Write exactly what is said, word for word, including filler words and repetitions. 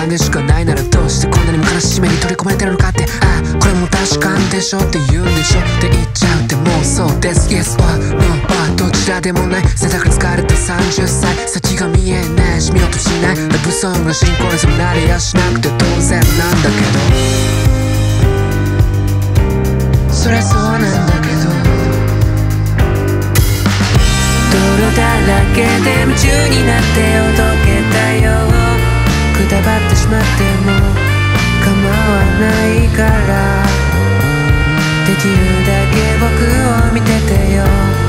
単でしかないならどうしてこんなにも悲しみに取り込まれてるのかって、ああこれも確かんでしょって言うんでしょって言っちゃうってもうそうです。 Yes or No or どちらでもない。背中に疲れたさんじゅっさい、先が見えないし見ようとしない。ラブソングの進行にそなれやしなくて当然なんだけど、そりゃそうなんだけど、泥だらけで夢中になっておどけたよ。くたばってしまっても構わないから、できるだけ僕を見ててよ。